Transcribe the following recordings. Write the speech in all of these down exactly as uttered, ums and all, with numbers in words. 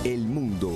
el mundo.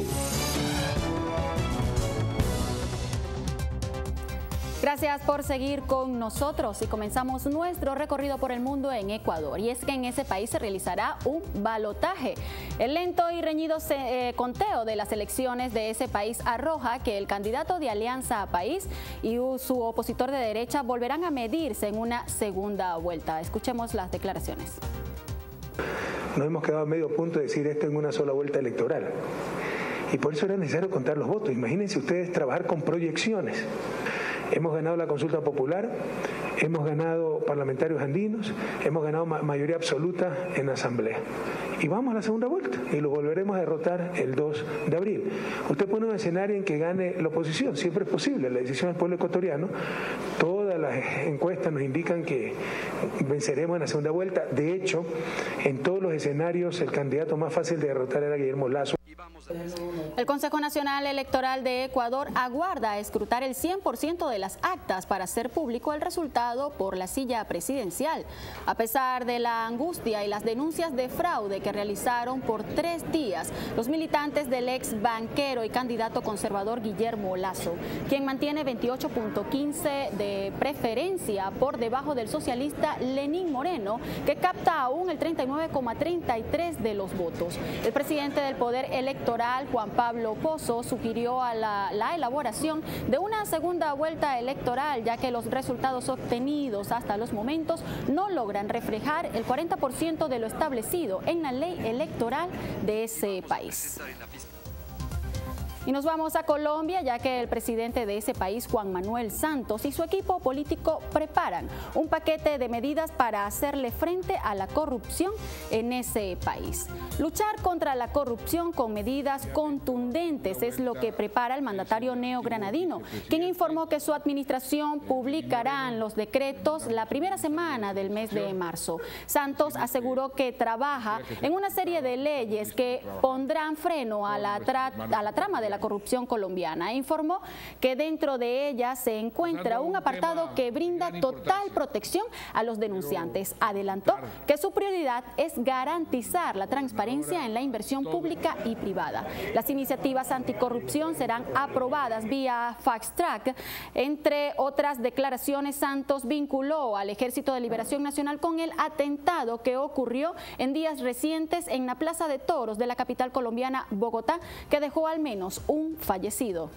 Gracias por seguir con nosotros y comenzamos nuestro recorrido por el mundo en Ecuador. Y es que en ese país se realizará un balotaje. El lento y reñido se, eh, conteo de las elecciones de ese país arroja que el candidato de Alianza País y su opositor de derecha volverán a medirse en una segunda vuelta. Escuchemos las declaraciones. Nos hemos quedado a medio punto de decir esto en una sola vuelta electoral. Y por eso era necesario contar los votos. Imagínense ustedes trabajar con proyecciones. Hemos ganado la consulta popular, hemos ganado parlamentarios andinos, hemos ganado ma mayoría absoluta en la asamblea. Y vamos a la segunda vuelta y lo volveremos a derrotar el dos de abril. Usted pone un escenario en que gane la oposición, siempre es posible, la decisión del pueblo ecuatoriano. Todas las encuestas nos indican que venceremos en la segunda vuelta. De hecho, en todos los escenarios el candidato más fácil de derrotar era Guillermo Lasso. El Consejo Nacional Electoral de Ecuador aguarda a escrutar el cien por ciento de las actas para hacer público el resultado por la silla presidencial. A pesar de la angustia y las denuncias de fraude que realizaron por tres días los militantes del ex banquero y candidato conservador Guillermo Lasso, quien mantiene veintiocho punto quince de preferencia por debajo del socialista Lenín Moreno, que capta aún el treinta y nueve coma treinta y tres de los votos. El presidente del Poder Electoral, Juan Pablo Pozo, sugirió a la, la elaboración de una segunda vuelta electoral, ya que los resultados obtenidos hasta los momentos no logran reflejar el cuarenta por ciento de lo establecido en la ley electoral de ese país. Y nos vamos a Colombia, ya que el presidente de ese país, Juan Manuel Santos, y su equipo político preparan un paquete de medidas para hacerle frente a la corrupción en ese país. Luchar contra la corrupción con medidas contundentes es lo que prepara el mandatario neogranadino, quien informó que su administración publicará los decretos la primera semana del mes de marzo. Santos aseguró que trabaja en una serie de leyes que pondrán freno a la, tra a la trama de la corrupción colombiana. Informó que dentro de ella se encuentra un apartado que brinda total protección a los denunciantes. Adelantó que su prioridad es garantizar la transparencia en la inversión pública y privada. Las iniciativas anticorrupción serán aprobadas vía fast track. Entre otras declaraciones, Santos vinculó al Ejército de Liberación Nacional con el atentado que ocurrió en días recientes en la Plaza de Toros de la capital colombiana, Bogotá, que dejó al menos un fallecido.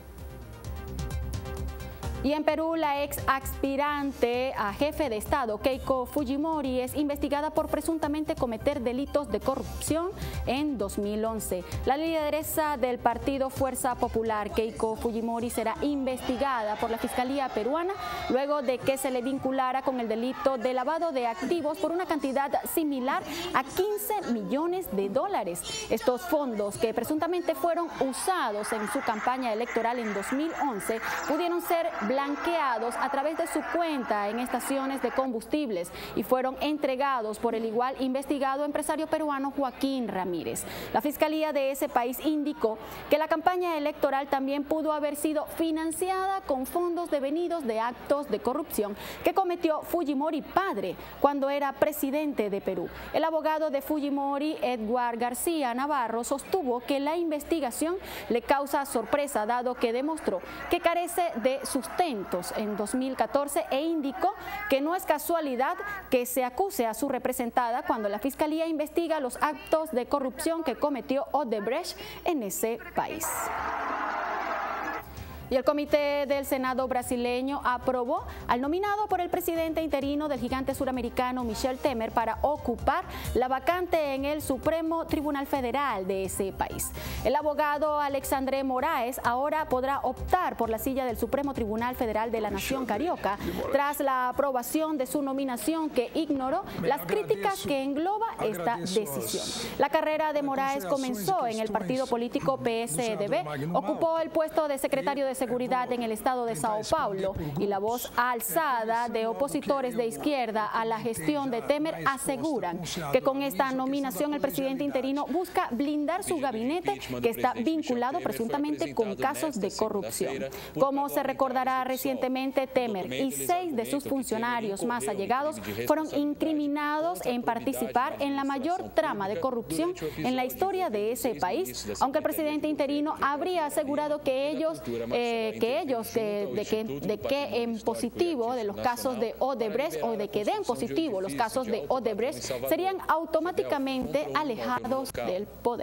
Y en Perú, la ex aspirante a jefe de Estado, Keiko Fujimori, es investigada por presuntamente cometer delitos de corrupción en dos mil once. La lideresa del partido Fuerza Popular, Keiko Fujimori, será investigada por la Fiscalía peruana luego de que se le vinculara con el delito de lavado de activos por una cantidad similar a quince millones de dólares. Estos fondos, que presuntamente fueron usados en su campaña electoral en dos mil once, pudieron ser blanqueados a través de su cuenta en estaciones de combustibles y fueron entregados por el igual investigado empresario peruano Joaquín Ramírez. La Fiscalía de ese país indicó que la campaña electoral también pudo haber sido financiada con fondos devenidos de actos de corrupción que cometió Fujimori padre cuando era presidente de Perú. El abogado de Fujimori, Edward García Navarro, sostuvo que la investigación le causa sorpresa dado que demostró que carece de sustento en dos mil catorce e indicó que no es casualidad que se acuse a su representada cuando la Fiscalía investiga los actos de corrupción que cometió Odebrecht en ese país. Y el Comité del Senado brasileño aprobó al nominado por el presidente interino del gigante suramericano Michel Temer para ocupar la vacante en el Supremo Tribunal Federal de ese país. El abogado Alexandre Moraes ahora podrá optar por la silla del Supremo Tribunal Federal de la Nación Carioca tras la aprobación de su nominación, que ignoró las críticas que engloba esta decisión. La carrera de Moraes comenzó en el partido político P S D B, ocupó el puesto de secretario de seguridad en el estado de Sao Paulo y la voz alzada de opositores de izquierda a la gestión de Temer aseguran que con esta nominación el presidente interino busca blindar su gabinete, que está vinculado presuntamente con casos de corrupción. Como se recordará recientemente, Temer y seis de sus funcionarios más allegados fueron incriminados en participar en la mayor trama de corrupción en la historia de ese país, aunque el presidente interino habría asegurado que ellos, eh, que ellos eh, de, que, de que en positivo de los casos de Odebrecht o de que den positivo los casos de Odebrecht serían automáticamente alejados del poder.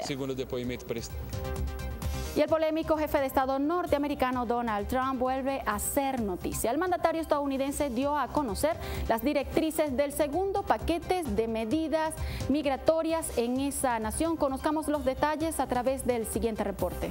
Y el polémico jefe de Estado norteamericano Donald Trump vuelve a ser noticia. El mandatario estadounidense dio a conocer las directrices del segundo paquete de medidas migratorias en esa nación. Conozcamos los detalles a través del siguiente reporte.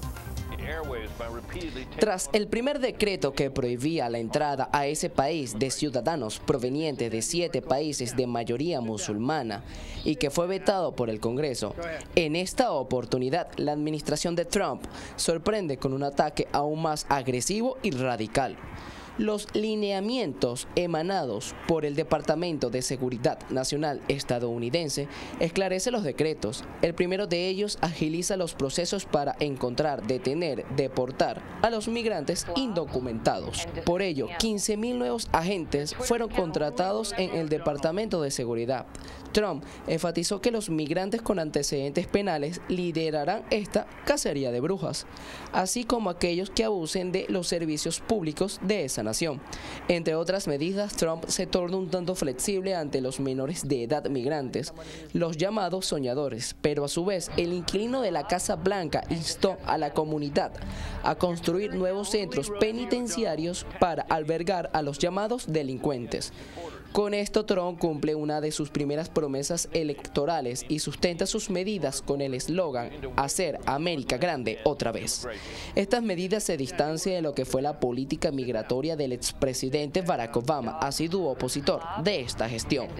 Tras el primer decreto que prohibía la entrada a ese país de ciudadanos provenientes de siete países de mayoría musulmana y que fue vetado por el Congreso, en esta oportunidad la administración de Trump sorprende con un ataque aún más agresivo y radical. Los lineamientos emanados por el Departamento de Seguridad Nacional estadounidense esclarece los decretos. El primero de ellos agiliza los procesos para encontrar, detener, deportar a los migrantes indocumentados. Por ello, quince mil nuevos agentes fueron contratados en el Departamento de Seguridad. Trump enfatizó que los migrantes con antecedentes penales liderarán esta cacería de brujas, así como aquellos que abusen de los servicios públicos de esa nación. Entre otras medidas, Trump se tornó un tanto flexible ante los menores de edad migrantes, los llamados soñadores, pero a su vez el inquilino de la Casa Blanca instó a la comunidad a construir nuevos centros penitenciarios para albergar a los llamados delincuentes. Con esto, Trump cumple una de sus primeras promesas electorales y sustenta sus medidas con el eslogan "Hacer América grande otra vez". Estas medidas se distancian de lo que fue la política migratoria del expresidente Barack Obama, asiduo opositor de esta gestión.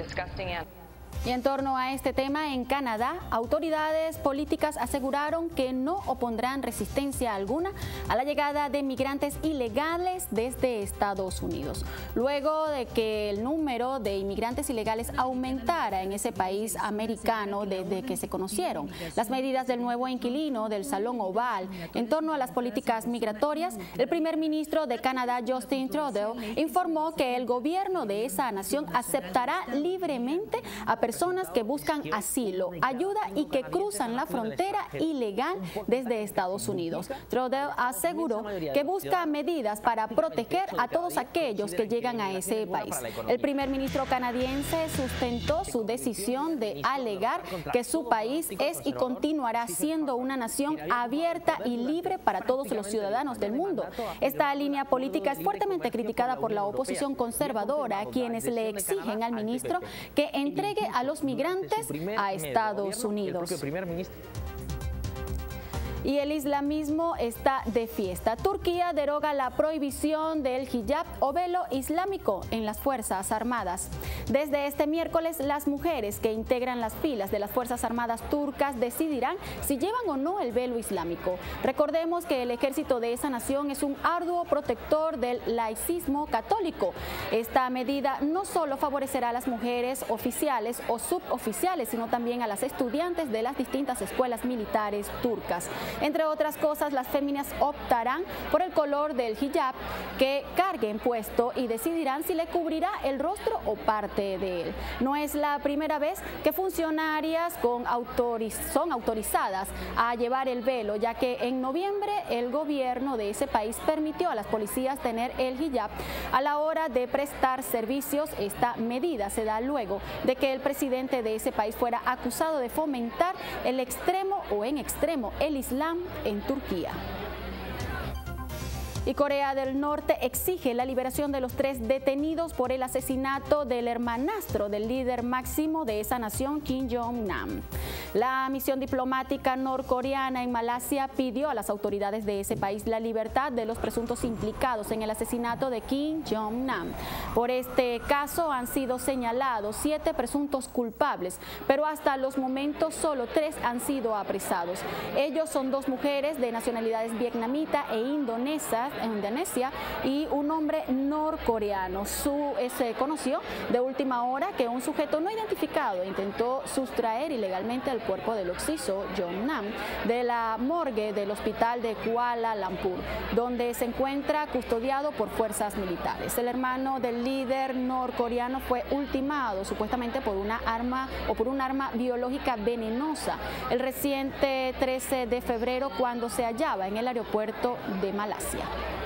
Y en torno a este tema, en Canadá, autoridades políticas aseguraron que no opondrán resistencia alguna a la llegada de migrantes ilegales desde Estados Unidos. Luego de que el número de inmigrantes ilegales aumentara en ese país americano desde que se conocieron las medidas del nuevo inquilino del Salón Oval en torno a las políticas migratorias, el primer ministro de Canadá, Justin Trudeau, informó que el gobierno de esa nación aceptará libremente a personas personas que buscan asilo, ayuda y que cruzan la frontera ilegal desde Estados Unidos. Trudeau aseguró que busca medidas para proteger a todos aquellos que llegan a ese país. El primer ministro canadiense sustentó su decisión de alegar que su país es y continuará siendo una nación abierta y libre para todos los ciudadanos del mundo. Esta línea política es fuertemente criticada por la oposición conservadora, quienes le exigen al ministro que entregue a los migrantes a Estados Unidos. Y el islamismo está de fiesta. Turquía deroga la prohibición del hijab o velo islámico en las Fuerzas Armadas. Desde este miércoles, las mujeres que integran las filas de las Fuerzas Armadas turcas decidirán si llevan o no el velo islámico. Recordemos que el ejército de esa nación es un arduo protector del laicismo católico. Esta medida no solo favorecerá a las mujeres oficiales o suboficiales, sino también a las estudiantes de las distintas escuelas militares turcas. Entre otras cosas, las féminas optarán por el color del hijab que carguen puesto y decidirán si le cubrirá el rostro o parte de él. No es la primera vez que funcionarias con autoriz son autorizadas a llevar el velo, ya que en noviembre el gobierno de ese país permitió a las policías tener el hijab a la hora de prestar servicios. Esta medida se da luego de que el presidente de ese país fuera acusado de fomentar el extremo o en extremo el Islam en Turquía. Y Corea del Norte exige la liberación de los tres detenidos por el asesinato del hermanastro del líder máximo de esa nación, Kim Jong-nam. La misión diplomática norcoreana en Malasia pidió a las autoridades de ese país la libertad de los presuntos implicados en el asesinato de Kim Jong-nam. Por este caso han sido señalados siete presuntos culpables, pero hasta los momentos solo tres han sido apresados. Ellos son dos mujeres de nacionalidades vietnamita e indonesias, indonesia y un hombre norcoreano. Su, se conoció de última hora que un sujeto no identificado intentó sustraer ilegalmente el cuerpo del occiso Jong-nam de la morgue del hospital de Kuala Lumpur, donde se encuentra custodiado por fuerzas militares. El hermano del líder norcoreano fue ultimado supuestamente por una arma o por un arma biológica venenosa el reciente trece de febrero cuando se hallaba en el aeropuerto de Malasia.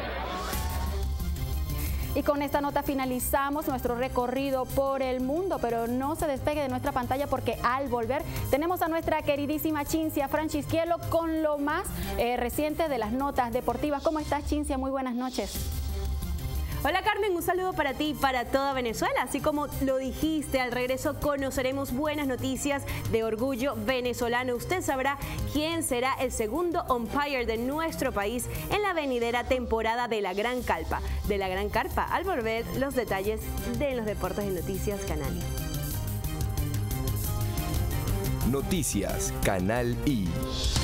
Y con esta nota finalizamos nuestro recorrido por el mundo, pero no se despegue de nuestra pantalla porque al volver tenemos a nuestra queridísima Cinzia Francisquielo con lo más eh, reciente de las notas deportivas. ¿Cómo estás, Cinzia? Muy buenas noches. Hola Carmen, un saludo para ti y para toda Venezuela. Así como lo dijiste, al regreso conoceremos buenas noticias de orgullo venezolano. Usted sabrá quién será el segundo umpire de nuestro país en la venidera temporada de la Gran Carpa. De la Gran Carpa, al volver los detalles de los deportes y noticias Canal I. Noticias Canal I.